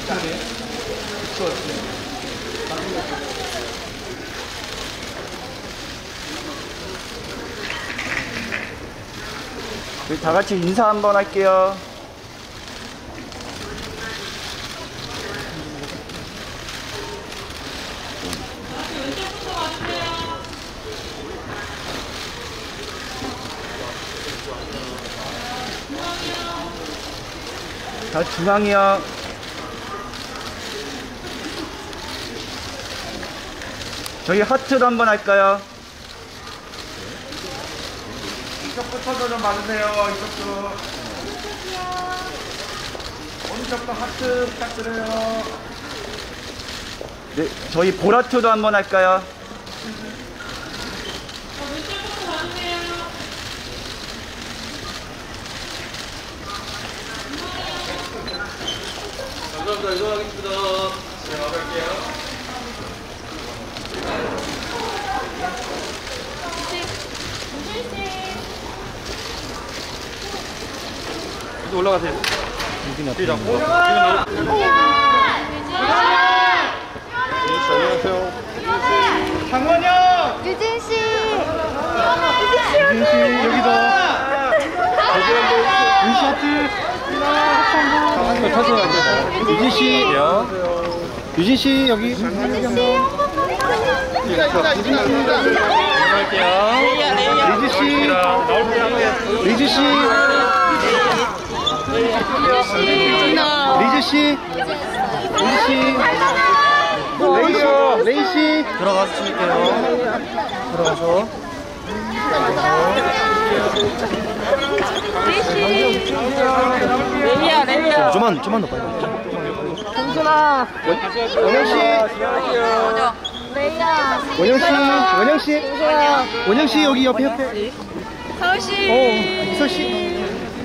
우리 다 같이 인사 한번 할게요. 다 중앙이요. 저희 하트도 한번 할까요? 이쪽부터도 좀 받으세요. 이쪽도. 오른쪽도 하트 부탁드려요. 네, 저희 보라투도 한번 할까요? 왼쪽부터 받으세요. 감사합니다. 이동하겠습니다. 네, 나갈게요. 이제 올라가세요. 안녕하세요. 장원영! 유진씨! 유진씨, 여기다. 유진씨, 유진씨, 여기. 리즈씨, 리즈씨, 레이씨, 들어가서 칠게요. 들어가서. 레이야. 좀만 더 빨리. 정준아! 원영씨, 레이야! 원영씨, 원영씨, 여기 옆에. 서울씨! 이서씨.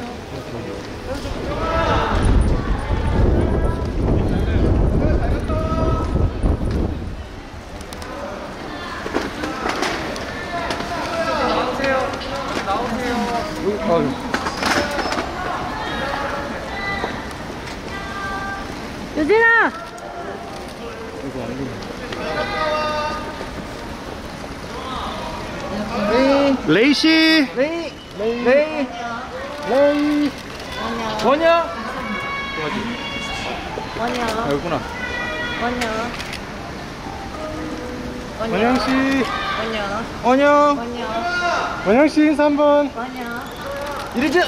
유진아! 레이씨, 레이! 원영. 원영. 여기구나. 원영. 원영씨, 원영. 원영, 원영. 원영씨 인사 한번. 원영. 이리즈.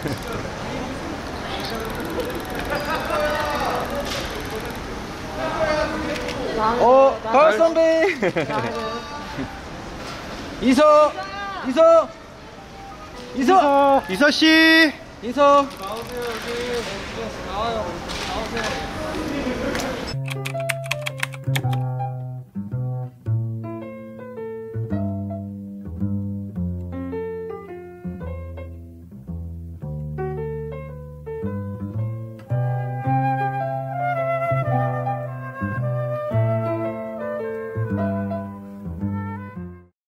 가을 선배. 이서 씨. 나오세요, 여기. 나와요. 나오세요.